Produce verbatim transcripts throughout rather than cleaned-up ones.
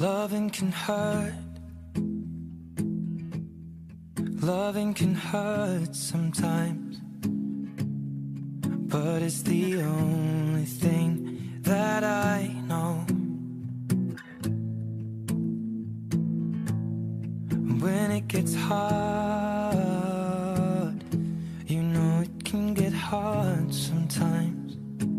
Loving can hurt. Loving can hurt sometimes, but it's the only thing that I know. When it gets hard, you know it can get hard sometimes.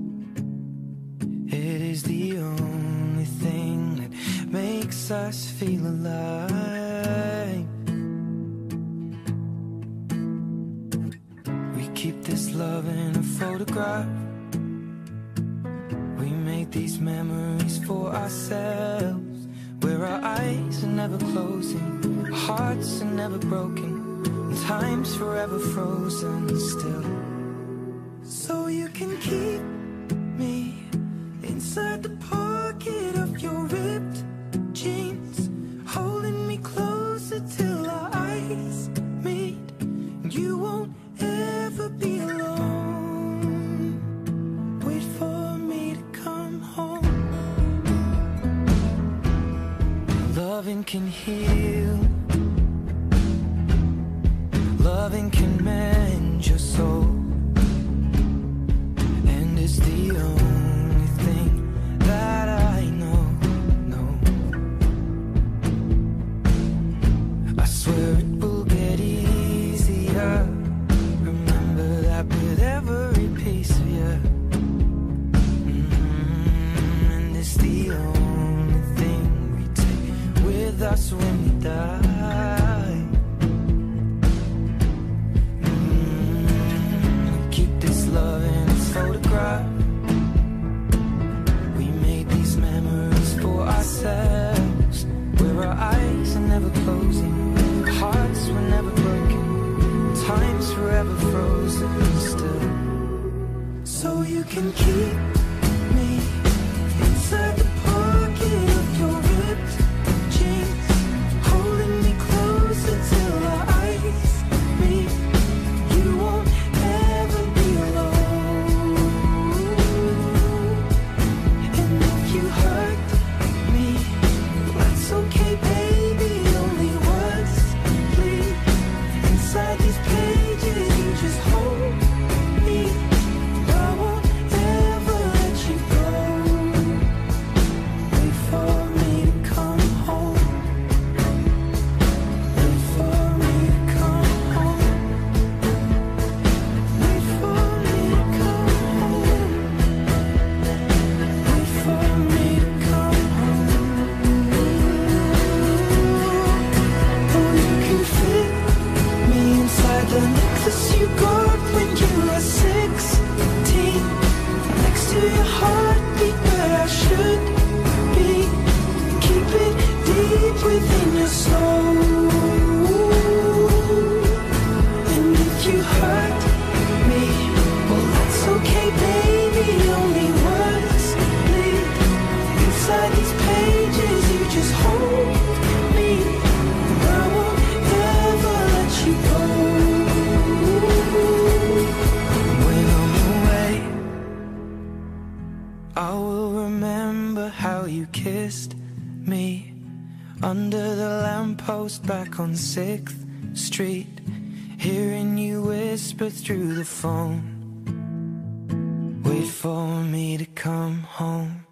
It is the only thing that makes us feel alive. We keep this love in a photograph. We make these memories for ourselves, where our eyes are never closing, our hearts are never broken, and time's forever frozen still. So you can keep me inside the pocket of your ripped jeans, holding me closer till our eyes meet. You won't ever be alone. Wait for me to come home. Loving can heal. Loving can mend your soul, and it's the only thing that I know, no. I swear it will get easier. Remember that with every piece of you. Mm-hmm. And it's the only thing we take with us when we die. Mm-hmm. We keep this love in its photograph. We made these memories for ourselves, where our eyes are never closing, our hearts were never broken, time's forever frozen still. So you can keep me inside the pocket of your ripped jeans, holding me closer till our eyes meet. You won't ever be alone. And if you hurt me, that's okay, baby. Only words bleed inside these pages. You just hold me. I won't ever let you go. Wait for me to come home. Wait for me to come home. Wait for me to come home. Wait for me to come home. Oh, you can fit me inside the necklace you got when you were sixteen, next to your heartbeat where I should be. Keep it deep within your soul. And if you hurt me, well, that's okay, baby. Only words bleed inside these pages. You just hold me. I won't ever let you go. When I'm away, I will remember how you kissed me under the lamppost back on sixth street, hearing you whisper through the phone. Wait for me to come home.